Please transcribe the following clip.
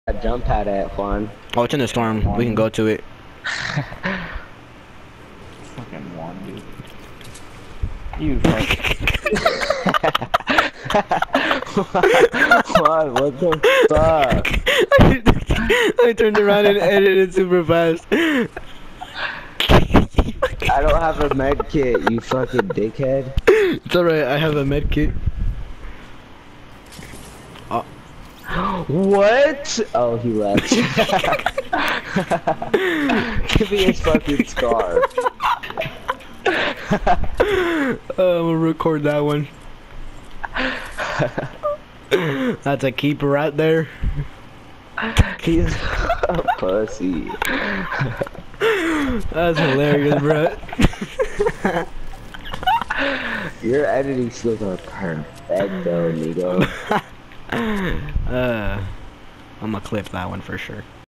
That jump pad at Juan. Oh, it's in the storm. We can go to it. Fucking one, dude. You fucking. Juan, what the fuck? I turned around and edited super fast. I don't have a med kit, you fucking dickhead. It's alright, I have a med kit. Oh. What? Oh, he left. Give me his fucking scar. I'm gonna record that one. That's a keeper right there. He's a pussy. That's hilarious, bro. Your editing skills are perfecto, amigo. I'm gonna clip that one for sure.